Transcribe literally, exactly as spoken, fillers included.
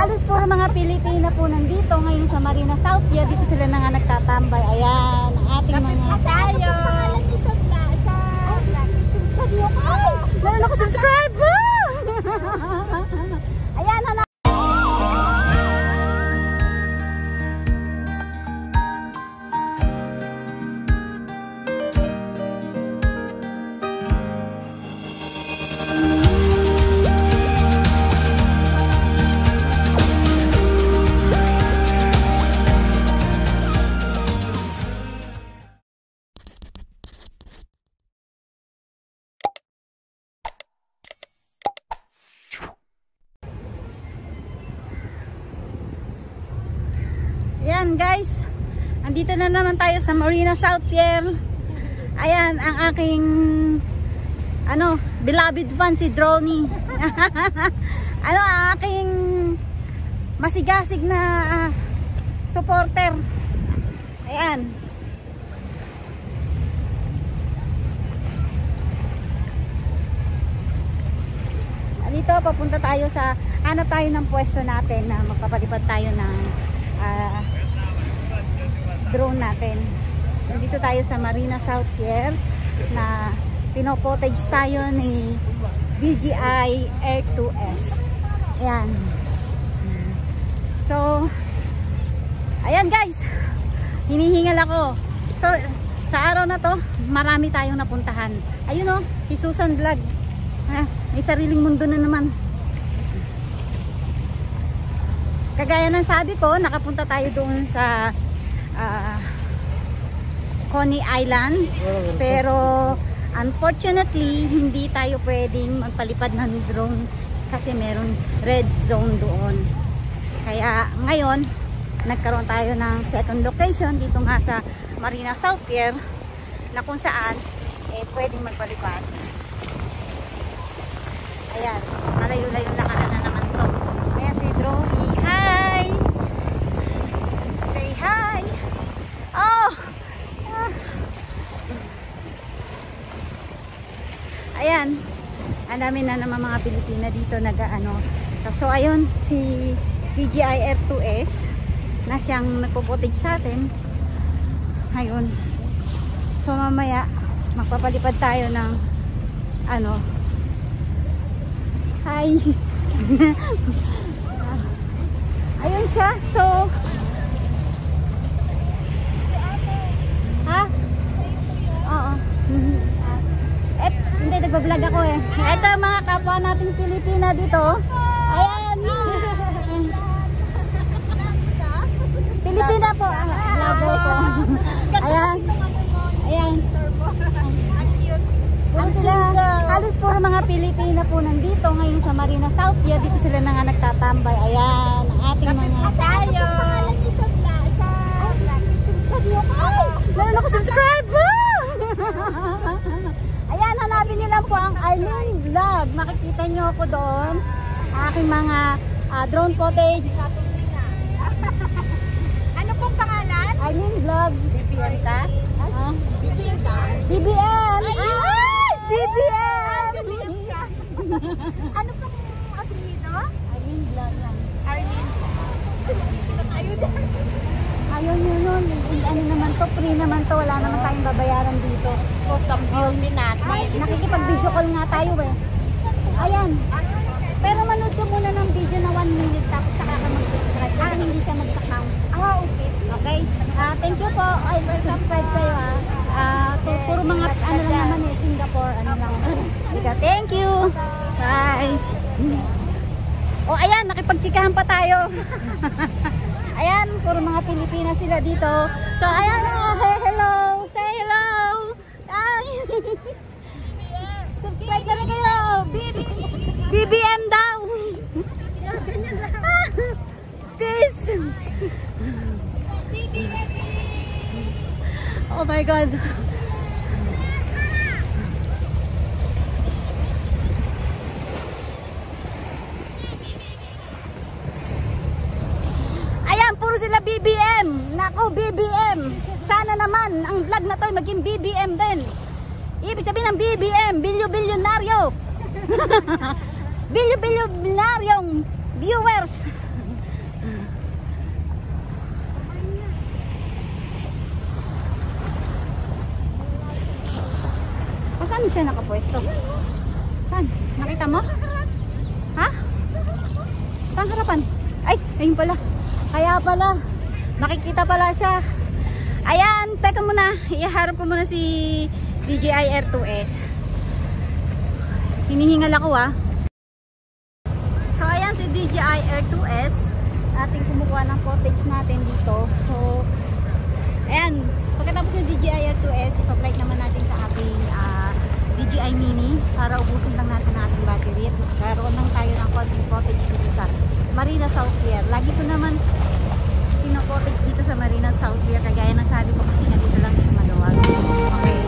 halos puro mga Pilipina po nandito ngayon sa Marina South Pier. Dito sila na nga nagtatambay. Ayan, ang ating mga tayo. Ay, meron ako subscribe. Ayan, hanap. Ayan guys, andito na naman tayo sa Marina South Pier. Ayan ang aking ano, beloved fan si Droney. Ano, ang aking masigasig na uh, supporter. Ayan. Dito papunta tayo sa, hanap tayo ng pwesto natin na magpapalipad tayo ng uh, drone natin. Dito tayo sa Marina South Pier na pinopotage tayo ni D J I Air two S. Ayan. So, ayan guys, hinihingal ako. So, sa araw na to, marami tayong napuntahan. Ayun o, si Susan Vlog. Ah, may sariling mundo na naman. Kagaya ng sabi ko, nakapunta tayo doon sa uh, Coney Island. Pero unfortunately, hindi tayo pwedeng magpalipad ng drone kasi meron red zone doon. Kaya ngayon, nagkaroon tayo ng second location dito nga sa Marina South Pier na kung saan eh, pwedeng magpalipad. Ayan, malayo-layo lakaran na naman to. Ayan si Droney. Hi! Say hi! Oh! Ah. Ayan, ang dami na naman mga Pilipina dito nag-ano. So ayun, si D J I Air two S na siyang nagpuputig sa atin. Ayun. So mamaya, magpapalipad tayo ng ano, hi. Ayun siya. So ha? Oo. Eh, hindi, nagbablog ako eh. Ito mga kapwa nating Pilipina dito. Ayan. Pilipina po. Vlogger po. Ayan. Ayan. Puro sila, halos puro mga Pilipina po nandito ngayon sa Marina South Pier. Dito sila na nga nagtatambay. Ayan, ang ating mga tayo. Ay, meron ako subscribe. Ayan, hanapin niyo lang po ang Arlene Vlog. Makikita niyo ako doon. Aking mga uh, drone footage. Ano pong pangalan? Arlene Vlog. B B M ka? Uh, B B M ka? B B M. Ay, B B M. Ano pong apelyido? Arlene Vlog lang. Arlene. Ayun. Ayun yun nun. Ano naman to, free naman to. Wala naman tayong babayaran dito. Post ang beauty natin. Nakikipag-video call nga tayo eh. Ayan. Pero manood ko muna ng video na one minute tapos saka ka mag-subscribe. Kasi hindi siya mag-count. Ah, okay. Okay? Uh, thank you po. Ay, subscribe kayo ah. Uh, puro mga ano lang naman eh. Singapore. Ano lang. Thank you. Bye. Oh, ayan. Nakipagtsikahan pa tayo. Ayan. Puro mga Pilipina sila dito. So, ayan. Oh, hey, hello. Say hello. Hi. Subscribe na rin kayo. B B M daw. Peace. Oh my God. Ayan, puro sila B B M. Nako, B B M. Sana naman ang vlog na to maging B B M din. Ibig sabihin ng B B M, bilyo-bilyonaryo. Bilyo-bilyonaryong viewers. Saan siya nakapwesto? Saan? Nakita mo? Ha? Saan harapan? Ay, ayun pala. Kaya pala. Nakikita pala siya. Ayan, teka muna. Iharap ko muna si D J I R two S. Hinihingal ako ah. So ayan si D J I R two S. Ating kumukuha ng footage natin dito. So ayan, pagkatapos ng D J I R two S, ipa-flight naman natin sa ating uh, D J I Mini para ubusin lang natin ang ating battery at magkaroon lang tayo ng konting footage dito sa Marina South Pier. Lagi ko naman pino-footage dito sa Marina South Pier, kagaya ng sabi ko kasi nga dito lang siya maluwag. Okay.